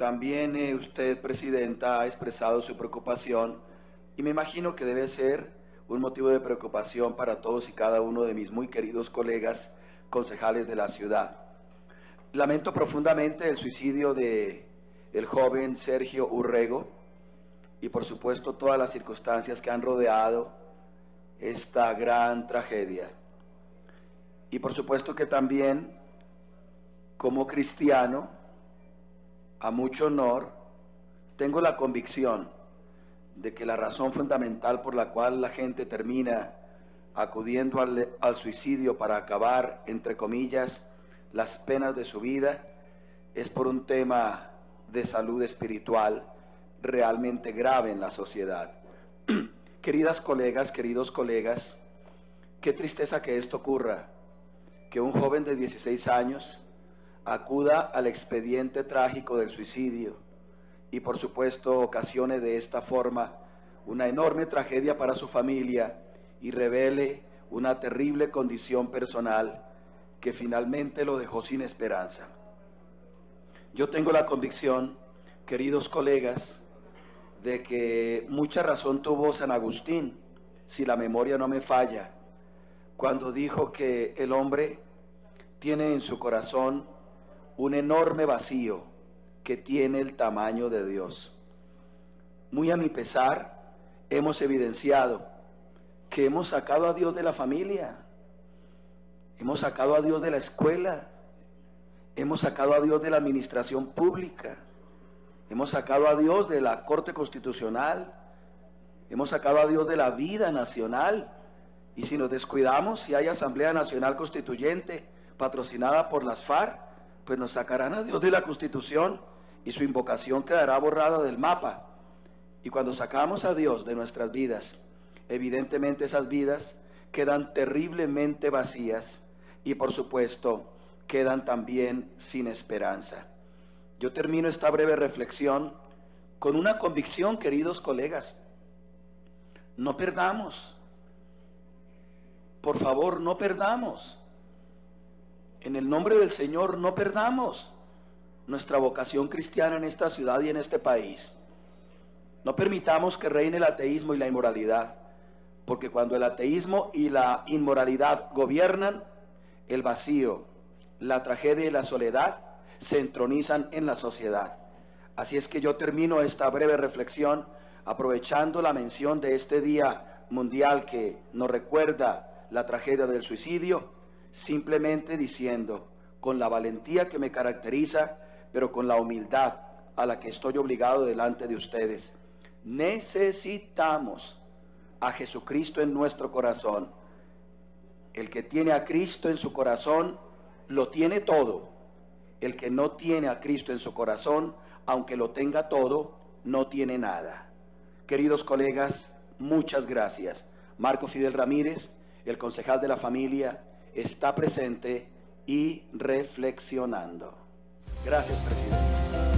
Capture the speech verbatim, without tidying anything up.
También eh, usted, Presidenta, ha expresado su preocupación y me imagino que debe ser un motivo de preocupación para todos y cada uno de mis muy queridos colegas concejales de la ciudad. Lamento profundamente el suicidio de el joven Sergio Urrego y por supuesto todas las circunstancias que han rodeado esta gran tragedia. Y por supuesto que también, como cristiano, a mucho honor, tengo la convicción de que la razón fundamental por la cual la gente termina acudiendo al, al suicidio para acabar, entre comillas, las penas de su vida, es por un tema de salud espiritual realmente grave en la sociedad. Queridas colegas, queridos colegas, qué tristeza que esto ocurra, que un joven de dieciséis años acuda al expediente trágico del suicidio y por supuesto ocasione de esta forma una enorme tragedia para su familia y revele una terrible condición personal que finalmente lo dejó sin esperanza. Yo tengo la convicción, queridos colegas, de que mucha razón tuvo San Agustín, si la memoria no me falla, cuando dijo que el hombre tiene en su corazón un enorme vacío que tiene el tamaño de Dios. Muy a mi pesar, hemos evidenciado que hemos sacado a Dios de la familia, hemos sacado a Dios de la escuela, hemos sacado a Dios de la administración pública, hemos sacado a Dios de la Corte Constitucional, hemos sacado a Dios de la vida nacional, y si nos descuidamos, si hay Asamblea Nacional Constituyente patrocinada por las FARC, pues nos sacarán a Dios de la Constitución y su invocación quedará borrada del mapa. Y cuando sacamos a Dios de nuestras vidas, evidentemente esas vidas quedan terriblemente vacías y por supuesto quedan también sin esperanza. Yo termino esta breve reflexión con una convicción, queridos colegas: no perdamos, por favor, no perdamos. En el nombre del Señor, no perdamos nuestra vocación cristiana en esta ciudad y en este país. No permitamos que reine el ateísmo y la inmoralidad, porque cuando el ateísmo y la inmoralidad gobiernan, el vacío, la tragedia y la soledad se entronizan en la sociedad. Así es que yo termino esta breve reflexión aprovechando la mención de este Día Mundial que nos recuerda la tragedia del suicidio, simplemente diciendo, con la valentía que me caracteriza, pero con la humildad a la que estoy obligado delante de ustedes: necesitamos a Jesucristo en nuestro corazón. El que tiene a Cristo en su corazón, lo tiene todo. El que no tiene a Cristo en su corazón, aunque lo tenga todo, no tiene nada. Queridos colegas, muchas gracias. Marco Fidel Ramírez, el concejal de la familia, está presente y reflexionando. Gracias, presidente.